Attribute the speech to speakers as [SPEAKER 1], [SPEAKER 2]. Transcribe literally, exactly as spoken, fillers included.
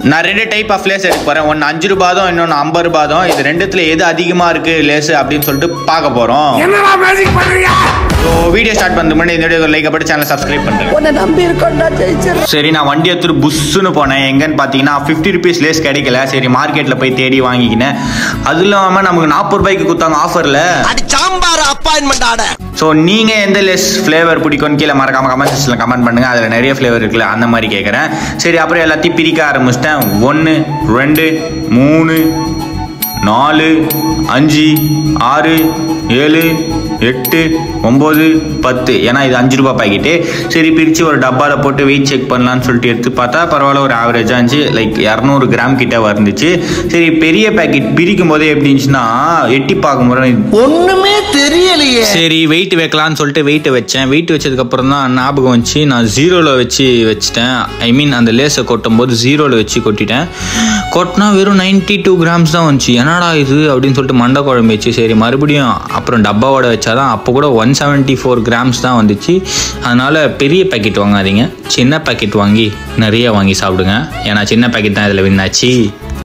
[SPEAKER 1] நான் ரெண்டு type of lace எடுக்க போகிறேன். ஒன்று அஞ்சு ரூபாதும் இன்னொன்று ஐம்பது ரூபாதும். இது ரெண்டுத்துல எது அதிகமாக இருக்குது லேஸ் அப்படின்னு சொல்லிட்டு பார்க்க போகிறோம். ஸோ வீடியோ ஸ்டார்ட் பண்ணுறது முன்னாடி இந்த வீடியோ லைக் பண்ணி சேனலை சப்ஸ்கிரைப் பண்ணுறேன். சரி, நான் வண்டி எடுத்துட்டு புஷ்ஷுன்னு போனேன். எங்கன்னு பார்த்தீங்கன்னா ஃபிஃப்டி ருபீஸ் லேஸ் கிடைக்கல. சரி, மார்க்கெட்டில் போய் தேடி வாங்கிக்கினேன். அது இல்லாமல் நமக்கு நாற்பது ரூபாய்க்கு கொடுத்தாங்க ஆஃபரில்.
[SPEAKER 2] Sambar appointment order.
[SPEAKER 1] ஸோ நீங்கள் எந்த லேஸ் ஃப்ளேவர் பிடிக்கும்னு கீழே மறக்காம கமெண்ட் செக்ஷனில் கமெண்ட் பண்ணுங்கள். அதில் நிறைய ஃப்ளேவர் இருக்குல்ல, அந்த மாதிரி கேட்குறேன். சரி, அப்புறம் எல்லாத்தையும் பிரிக்க ஆரம்பிச்சிட்டேன். ஒன்று, ரெண்டு, மூணு, நாலு, அஞ்சு, ஆறு, ஏழு, எட்டு, ஒம்பது, பத்து. ஏன்னா இது அஞ்சு ரூபா பாக்கெட்டு. சரி, பிரித்து ஒரு டப்பாவில் போட்டு வெயிட் செக் பண்ணலான்னு சொல்லிட்டு எடுத்து பார்த்தா பரவாயில்ல, ஒரு ஆவரேஜாக இருந்துச்சு. லைக் இரநூறு கிராம் கிட்ட வந்துச்சு. சரி, பெரிய பேக்கெட் பிரிக்கும் போதே எப்படி இருந்துச்சுன்னா எட்டி பார்க்கும்போது
[SPEAKER 2] ஒன்றுமே தெரியலையே.
[SPEAKER 1] சரி, வெயிட் வைக்கலான்னு சொல்லிட்டு வெயிட் வச்சேன். வெயிட் வச்சதுக்கப்புறம் தான் ஞாபகம் வந்துச்சு, நான் ஜீரோவில் வச்சு வச்சுட்டேன். ஐ மீன் அந்த லேஸை கொட்டும் போது ஜீரோவில் வச்சு கொட்டிட்டேன். கொட்டினா வெறும் நைன்டி டூ கிராம்ஸ் தான் வந்துச்சு. என்னடா இது அப்படின்னு சொல்லிட்டு மண்டை குழம்பு வச்சு சரி மறுபடியும் அப்புறம் டப்பாவோட வச்சாதான் அப்போ கூட ஒன் செவன்ட்டி ஃபோர் கிராம்ஸ் தான் வந்துச்சு. அதனால் பெரிய பேக்கெட் வாங்காதீங்க, சின்ன பேக்கெட் வாங்கி நிறைய வாங்கி சாப்பிடுங்க. ஏன்னா சின்ன பேக்கெட் தான் இதில் வின்னாச்சு.